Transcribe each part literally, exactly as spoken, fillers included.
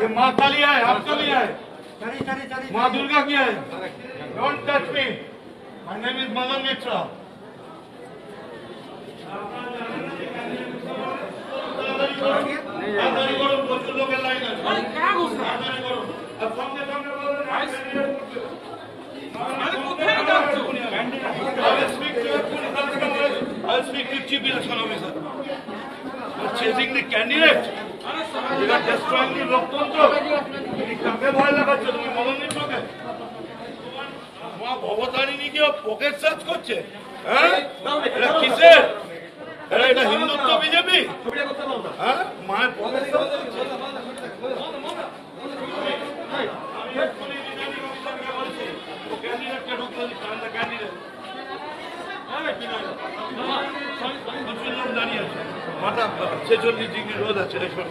माँ काली है, आपका भी है, माँ दुर्गा की है। Don't touch me. My name is Madan Mitra. তাড়াতাড়ি করুন, প্রচুর লোকের লাইন আছে। তাড়াতাড়ি করুন। আর সঙ্গে সঙ্গে বলুন, I will speak to your I will speak to Chief Election Officer. You're chasing the candidate. You are destroying the লোকতন্ত্র। তুমি কাকে ভয় লাগাচ্ছ? তুমি মদন মিত্রকে? মা ভবতারিণী কি পকেট সার্চ করছে? হ্যাঁ, এটা কিসের? এটা এটা হিন্দুত্ব বিজেপি? হ্যাঁ, মায়ের পকেট সার্চ করছে। আমি এক্ষুনি রিটার্নিং অফিসারকে বলছি, ও ক্যান্ডিডেটকে ঢুকতে দিচ্ছে, আমরা ক্যান্ডিডেট। প্রচুর লোক দাঁড়িয়ে আছে, মাথা ছেচল্লিশ ডিগ্রি রোদ আছে। দেখুন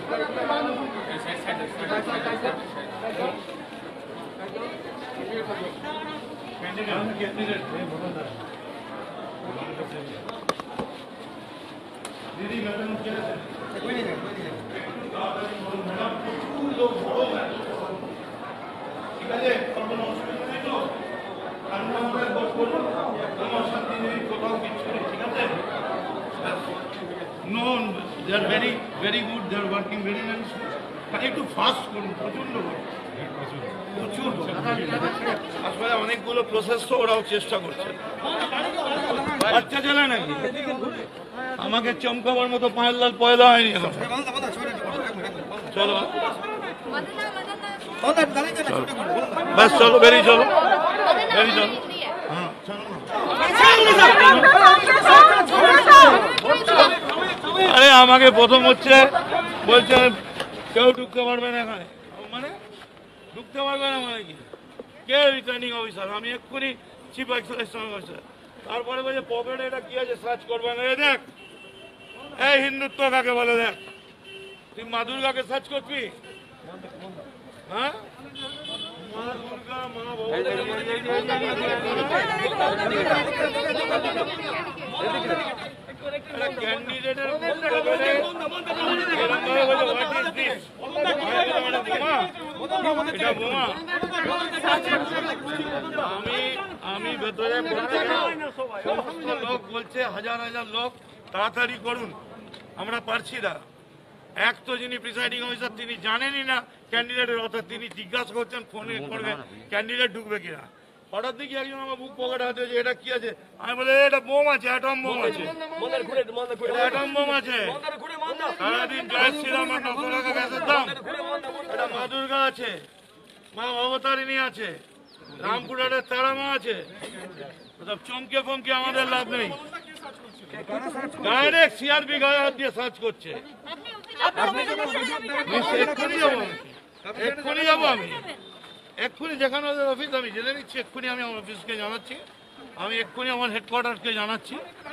দিদি ম্যাডাম ঠিক আছে, কোনো অসুবিধা নেই তো? No, they are very, very good. They are working very nicely. But একটু ফাস্ট করুন, প্রচন্ড প্রচুর আসলে অনেকগুলো প্রসেস তো ওরাও চেষ্টা করছে। বাচ্চা ছেলে নাকি? আমাকে চমকাবার মতো পায়ের লাল পয়দা হয়নি এখন। চলো বাস, চলো বেরিয়ে চলো, বেরিয়ে চলো। হ্যাঁ চলো। আরে আমাকে প্রথম হচ্ছে বলছে কেউ ঢুকতে পারবে না এখানে, মানে ঢুকতে পারবে না মানে কি? কে রিটার্নিং অফিসার? আমি এক্ষুনি চিফ ইলেকশন অফিসার। তারপরে বলছে পকেটে এটা কি আছে, সার্চ করবে না। দেখ এই হিন্দুত্ব কাকে বলে, দেখ তুই মা দুর্গাকে সার্চ করবি? হ্যাঁ, মা দুর্গা, মা ক্যান্ডিডেটের আমি আমি ভেতরে সমস্ত লোক বলছে, হাজার হাজার লোক তাড়াতাড়ি করুন, আমরা পারছি না। এক তো যিনি প্রিসাইডিং অফিসার তিনি জানেনই না ক্যান্ডিডেটের, অর্থাৎ তিনি জিজ্ঞাসা করছেন ফোনে করবে ক্যান্ডিডেট ঢুকবে কিনা। হঠাৎ দেখি একজন আমার বুক পকেটে হাতে যে এটা কি আছে, আমি বলে এটা বোম আছে, অ্যাটম বোম আছে, অ্যাটম বোম আছে। সারাদিন জয় শ্রীরাম আর নশো টাকা গ্যাসের দাম। এটা মা দুর্গা আছে, মা ভবতারিণী আছে, রামপুরহাটের তারা মা আছে। সব চমকে ফমকে আমাদের লাভ নেই। ডাইরেক্ট সিআরপি গায়ে হাত দিয়ে সার্চ করছে। এক্ষুনি যাবো, এক্ষুনি যাবো আমি, এক্ষুনি যেখানে ওদের অফিস আমি জেনে নিচ্ছি, এক্ষুনি আমি আমার অফিসকে জানাচ্ছি, আমি এক্ষুনি আমার হেডকোয়ার্টারকে জানাচ্ছি।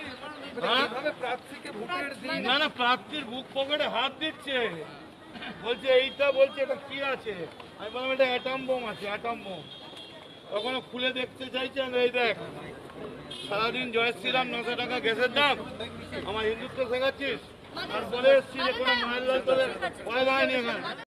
না না, প্রার্থীর বুক পকেটে হাত দিচ্ছে, বলছে এইটা, বলছে এটা কি আছে। আমি বললাম এটা অ্যাটম বোম আছে, অ্যাটম বোম। তখনও খুলে দেখতে চাইছেন, এই দেখ সারাদিন জয় শ্রীরাম নশো টাকা গ্যাসের দাম, আমার হিন্দুত্ব শেখাচ্ছিস। তারপরে এসছি যে কোনো মায়ের লাল তোদের পয়দা হয়নি এখানে।